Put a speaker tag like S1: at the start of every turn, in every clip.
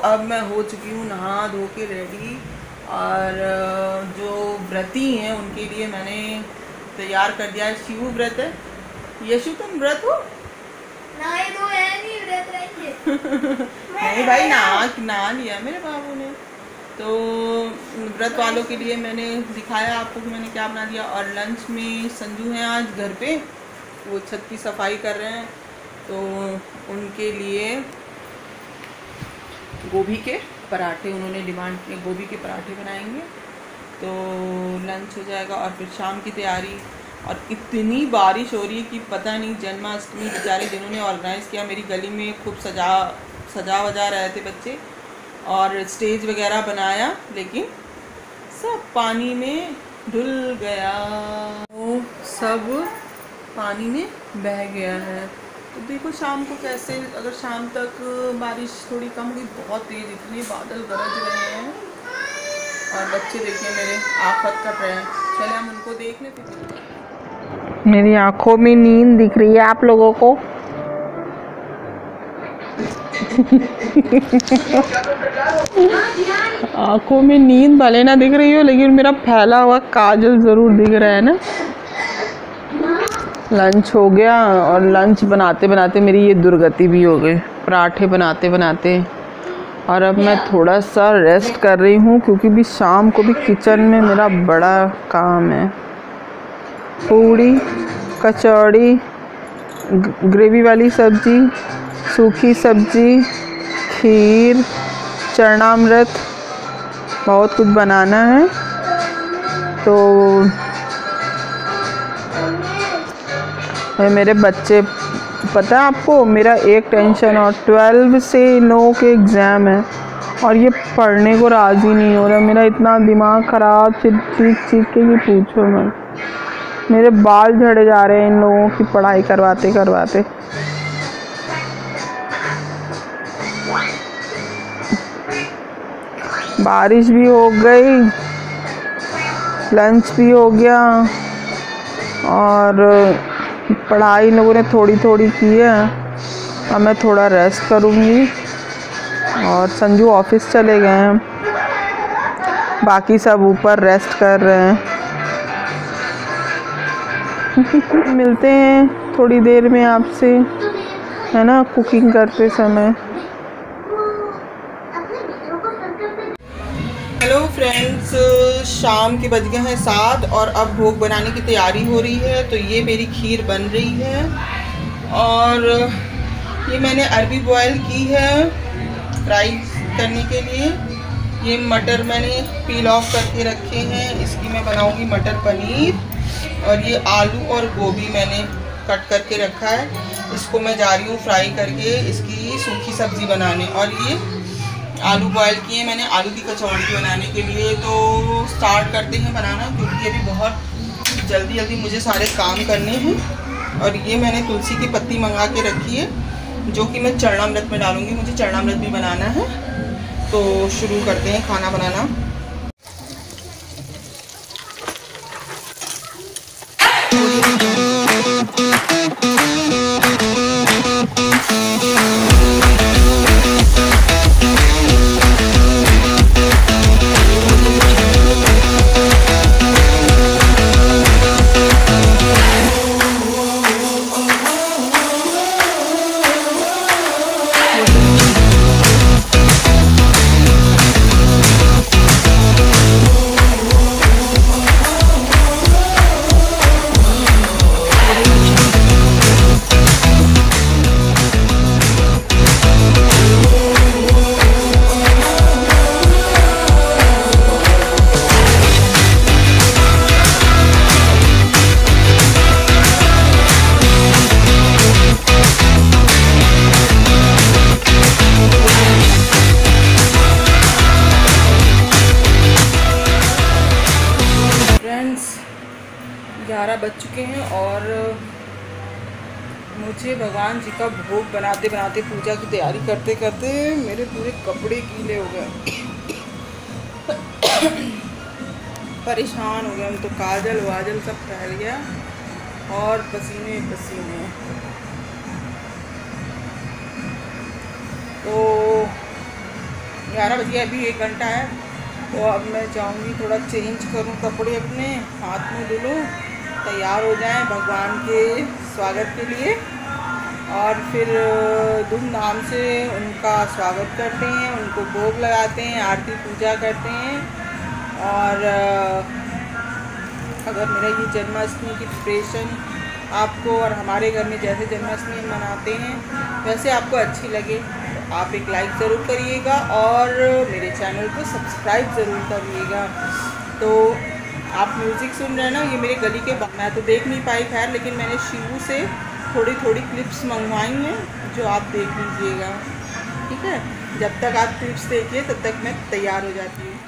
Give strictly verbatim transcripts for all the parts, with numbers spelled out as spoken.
S1: अब मैं हो चुकी हूँ नहा धो के रेडी। और जो व्रती हैं उनके लिए मैंने तैयार कर दिया है। शिव व्रत है। यशु तुम व्रत हो?
S2: नहीं तो है नहीं व्रत रहेंगे।
S1: नहीं भाई, नहा नहा लिया मेरे बाबू ने। तो व्रत वालों के लिए मैंने दिखाया आपको कि मैंने क्या बना दिया। और लंच में संजू हैं आज घर पे, वो छत की सफाई कर रहे हैं, तो उनके लिए गोभी के पराठे उन्होंने डिमांड किए, गोभी के पराठे बनाएंगे तो लंच हो जाएगा। और फिर शाम की तैयारी। और इतनी बारिश हो रही है कि पता नहीं। जन्माष्टमी बेचारे जिन्होंने ऑर्गेनाइज़ किया, मेरी गली में खूब सजा सजा वजा रहे थे बच्चे और स्टेज वगैरह बनाया, लेकिन सब पानी में धुल गया, वो सब पानी में बह गया है। तो देखो शाम को कैसे, अगर शाम तक बारिश थोड़ी कम हुई, बहुत तेज़ इतने बादल गरज रहे हैं और बच्चे देखिए मेरे आफत कर रहे हैं। चले हम उनको देख लेते। मेरी आंखों में नींद दिख रही है आप लोगों को। आंखों में नींद भले ना दिख रही हो, लेकिन मेरा फैला हुआ काजल ज़रूर दिख रहा है ना। लंच हो गया और लंच बनाते बनाते मेरी ये दुर्गति भी हो गई, पराठे बनाते बनाते। और अब मैं थोड़ा सा रेस्ट कर रही हूँ, क्योंकि भी शाम को भी किचन में मेरा बड़ा काम है। पूड़ी, कचौड़ी, ग्रेवी वाली सब्जी, सूखी सब्जी, खीर, चरणामृत, बहुत कुछ बनाना है। तो मेरे बच्चे, पता है आपको, मेरा एक टेंशन और ट्वेल्व से इन लोगों के एग्ज़ाम है और ये पढ़ने को राज़ी नहीं हो रहा। मेरा इतना दिमाग ख़राब चीख चीख के कि पूछो मत। मेरे बाल झड़े जा रहे हैं इन लोगों की पढ़ाई करवाते करवाते। बारिश भी हो गई, लंच भी हो गया और पढ़ाई इन लोगों ने थोड़ी थोड़ी की है। अब मैं थोड़ा रेस्ट करूँगी और संजू ऑफिस चले गए हैं, बाकी सब ऊपर रेस्ट कर रहे हैं। मिलते हैं थोड़ी देर में आपसे, है ना, कुकिंग करते समय। हेलो फ्रेंड्स, शाम के बज गए हैं सात और अब भोग बनाने की तैयारी हो रही है। तो ये मेरी खीर बन रही है और ये मैंने अरबी बॉयल की है फ्राई करने के लिए। ये मटर मैंने पील ऑफ करके रखे हैं, इसकी मैं बनाऊंगी मटर पनीर। और ये आलू और गोभी मैंने कट करके रखा है, इसको मैं जा रही हूँ फ्राई करके इसकी सूखी सब्ज़ी बनाने। और ये आलू बॉयल किए मैंने आलू की कचौड़ी बनाने के लिए। तो स्टार्ट करते हैं बनाना, क्योंकि अभी बहुत जल्दी जल्दी मुझे सारे काम करने हैं। और ये मैंने तुलसी की पत्ती मंगा के रखी है, जो कि मैं चरणामृत में डालूंगी। मुझे चरणामृत भी बनाना है। तो शुरू करते हैं खाना बनाना। ग्यारह बज चुके हैं और मुझे भगवान जी का भोग बनाते बनाते, पूजा की तैयारी करते करते मेरे पूरे कपड़े गीले हो गए। परेशान हो गए हम तो, काजल वाजल सब फैल गया और पसीने पसीने। तो ग्यारह बज गया, अभी एक घंटा है। तो अब मैं जाऊंगी, थोड़ा चेंज करूं कपड़े अपने, हाथ में धुलूँ, तैयार हो जाएं भगवान के स्वागत के लिए। और फिर धूमधाम से उनका स्वागत करते हैं, उनको भोग लगाते हैं, आरती पूजा करते हैं। और अगर मेरा ये जन्माष्टमी की प्रिपरेशन आपको और हमारे घर में जैसे जन्माष्टमी मनाते हैं वैसे आपको अच्छी लगे तो आप एक लाइक ज़रूर करिएगा और मेरे चैनल को सब्सक्राइब ज़रूर करिएगा। तो आप म्यूज़िक सुन रहे हैं ना, ये मेरे गली के बाहर, मैं तो देख नहीं पाई खैर, लेकिन मैंने शिवू से थोड़ी थोड़ी क्लिप्स मंगवाई हैं जो आप देख लीजिएगा, ठीक है। जब तक आप क्लिप्स देखिए तब तक मैं तैयार हो जाती हूँ।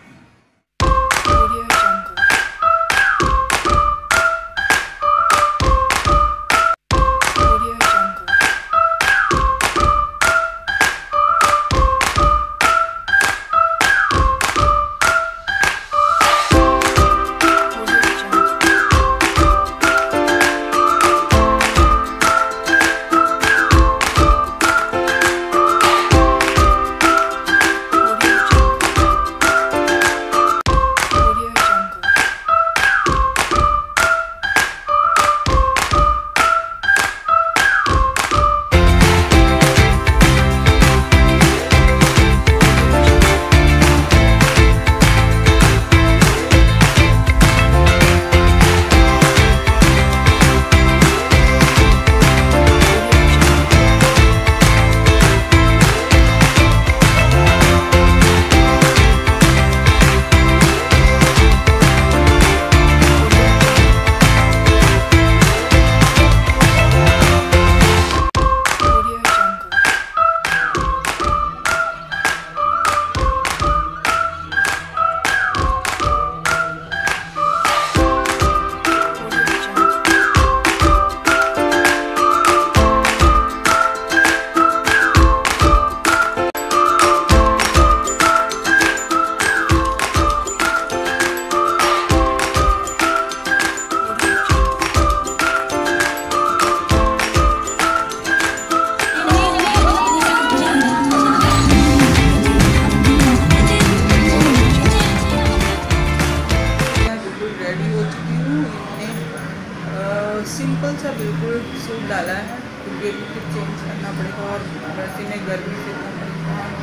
S1: सिंपल सा बिल्कुल सूट डाला है क्योंकि अभी फिर चेंज करना पड़ेगा और वैसे में गर्मी से इतना परेशान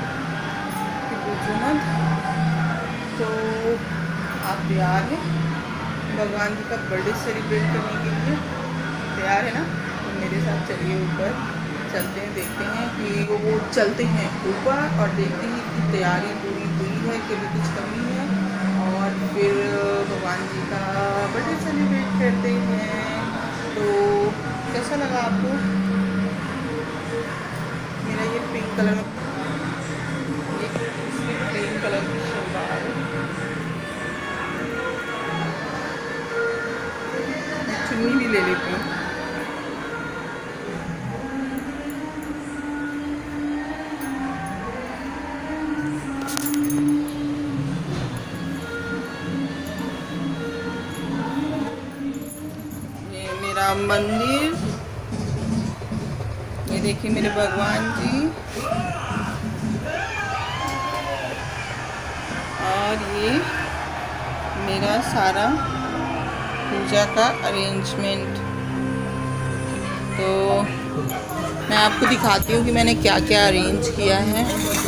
S1: कि पूछो मत। तो आप तैयार हैं भगवान जी का बर्थडे सेलिब्रेट करने के लिए? तैयार है ना? तो मेरे साथ चलिए ऊपर चलते हैं, देखते हैं कि वो चलते हैं ऊपर और देखते हैं कि तैयारी पूरी हुई है कि भी कुछ कमी है, और फिर भगवान जी का बर्थडे सेलिब्रेट करते हैं। तो कैसा लगा आपको मेरा ये पिंक कलर में, ये ग्रीन कलर की शलवार, चुन्नी भी ले लेती हूँ। मंदिर, ये देखिए मेरे भगवान जी, और ये मेरा सारा पूजा का अरेंजमेंट। तो मैं आपको दिखाती हूँ कि मैंने क्या क्या अरेंज किया है।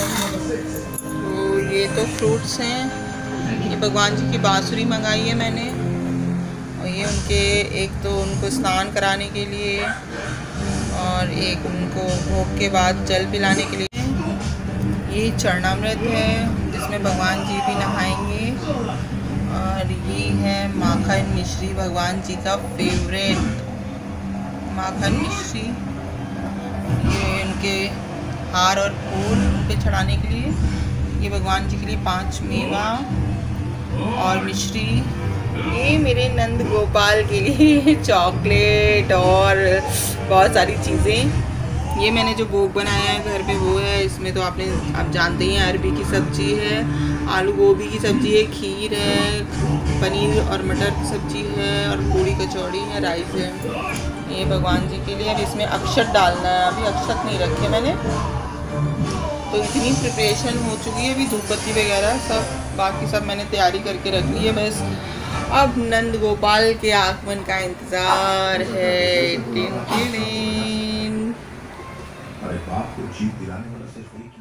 S1: तो ये तो फ्रूट्स हैं, ये भगवान जी की बांसुरी मंगाई है मैंने, और ये उनके एक तो उनको स्नान कराने के लिए और एक उनको भोग के बाद जल पिलाने के लिए। ये चरणामृत है जिसमें भगवान जी भी नहाएंगे, और ये है माखन मिश्री, भगवान जी का फेवरेट माखन मिश्री। ये उनके हार और फूल पे चढ़ाने के लिए, ये भगवान जी के लिए पांच मेवा और मिश्री। ये मेरे नंद गोपाल के लिए चॉकलेट और बहुत सारी चीज़ें। ये मैंने जो भोग बनाया है घर पे वो है, इसमें तो आपने आप जानते ही हैं, अरबी की सब्ज़ी है, आलू गोभी की सब्ज़ी है, खीर है, पनीर और मटर की सब्ज़ी है, और पूड़ी कचौड़ी है, राइस है। ये भगवान जी के लिए। अब इसमें अक्षत डालना है, अभी अक्षत नहीं रखे मैंने। तो इतनी प्रिपरेशन हो चुकी है, अभी धूप बत्ती वगैरह सब बाकी सब मैंने तैयारी करके रख ली है। बस अब नंद गोपाल के आगमन का इंतजार है। टिन टिन। अरे बाप को जीत दिलाने वाला सिर्फ एक ही।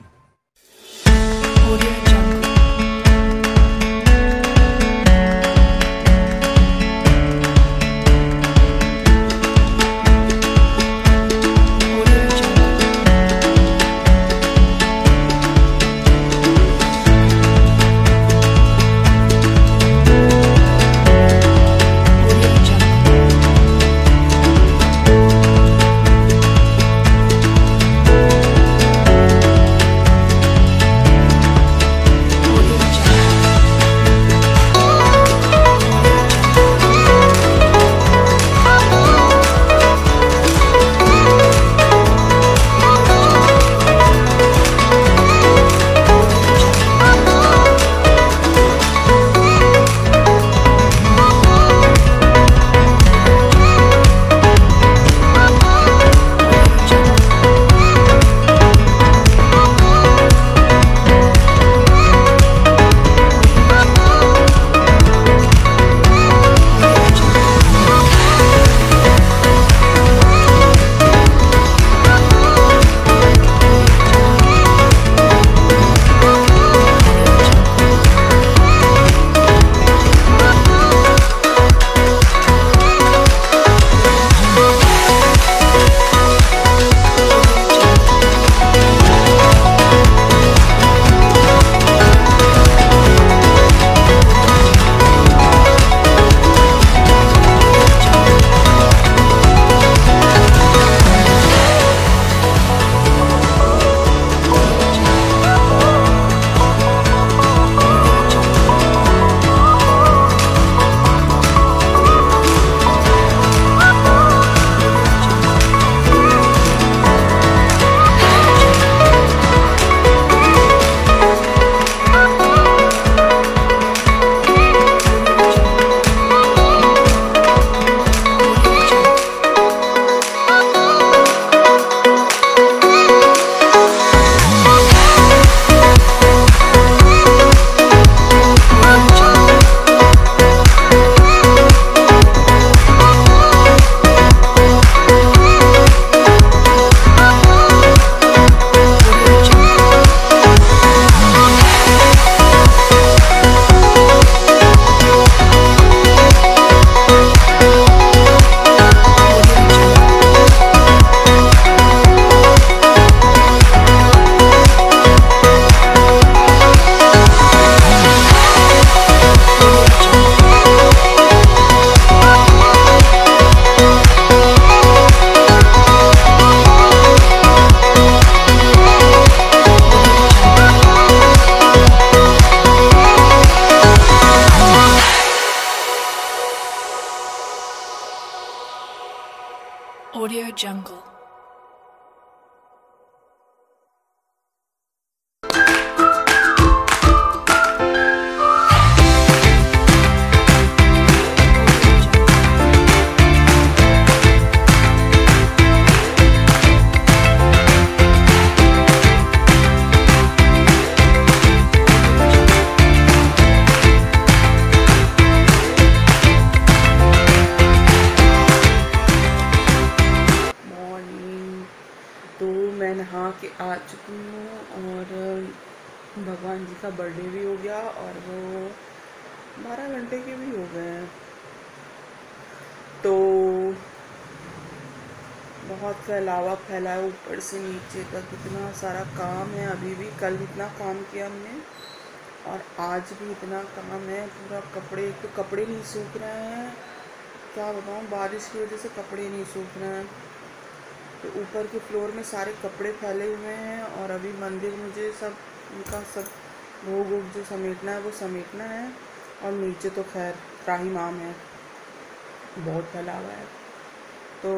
S3: Audio Jungle.
S1: मैं नहा के आ चुकी हूँ और भगवान जी का बर्थडे भी हो गया और वो बारह घंटे के भी हो गए हैं। तो बहुत फैलावा फैला है ऊपर से नीचे तक, इतना सारा काम है। अभी भी कल इतना काम किया हमने और आज भी इतना काम है। पूरा कपड़े, एक तो कपड़े नहीं सूख रहे हैं, क्या बताऊँ, बारिश की वजह से कपड़े नहीं सूख रहे हैं। तो ऊपर के फ्लोर में सारे कपड़े फैले हुए हैं और अभी मंदिर मुझे सब उनका सब भोग वोग जो समेटना है वो समेटना है। और नीचे तो खैर त्राहिमाम है, बहुत फैला हुआ है। तो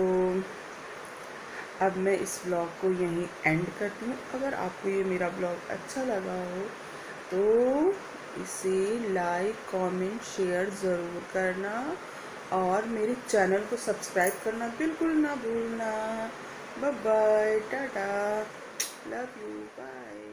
S1: अब मैं इस ब्लॉग को यहीं एंड करती हूँ। अगर आपको ये मेरा ब्लॉग अच्छा लगा हो तो इसे लाइक कमेंट शेयर ज़रूर करना और मेरे चैनल को सब्सक्राइब करना बिल्कुल ना भूलना। Bye bye, tata, love you, bye.